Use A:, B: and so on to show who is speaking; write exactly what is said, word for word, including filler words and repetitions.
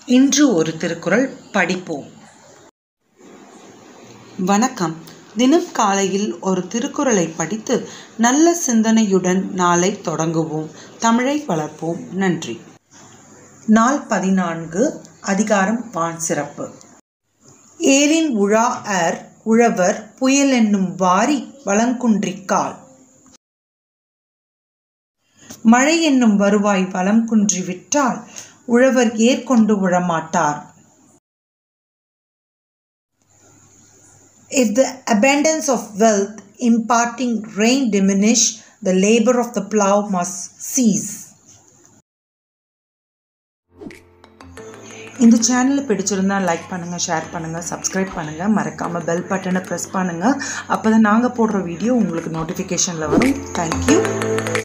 A: இன்று ஒரு திருக்குறள் படிப்போம். வணக்கம். தினம் காலையில் ஒரு திருக்குறளை படித்து நல்ல சிந்தனையுடன் நாளை தொடங்குவோம். தமிழை வளர்ப்போம். நன்றி. நாள் பதினான்கு. அதிகாரம் வான் சிறப்பு. ஏரின் உழா அர் உழவர் புயல் என்னும் வாரி வளங்குன்றிக்கால். மழை என்னும் வருவாய் வளம் குன்றி விட்டால் உழவர் ஏற்கொண்டு உழமாட்டார். If the abundance of wealth imparting rain diminish, the labor of the plough must cease. இந்த சேனலை பிடிச்சிருந்தா லைக் பண்ணுங்க, ஷேர் பண்ணுங்க, சப்ஸ்கிரைப் பண்ணுங்க, மறக்காம பெல் பட்டனை பிரஸ் பண்ணுங்க. அப்பதான் நாங்க போடுற வீடியோ உங்களுக்கு நோட்டிஃபிகேஷன்ல வரும். தேங்க்யூ.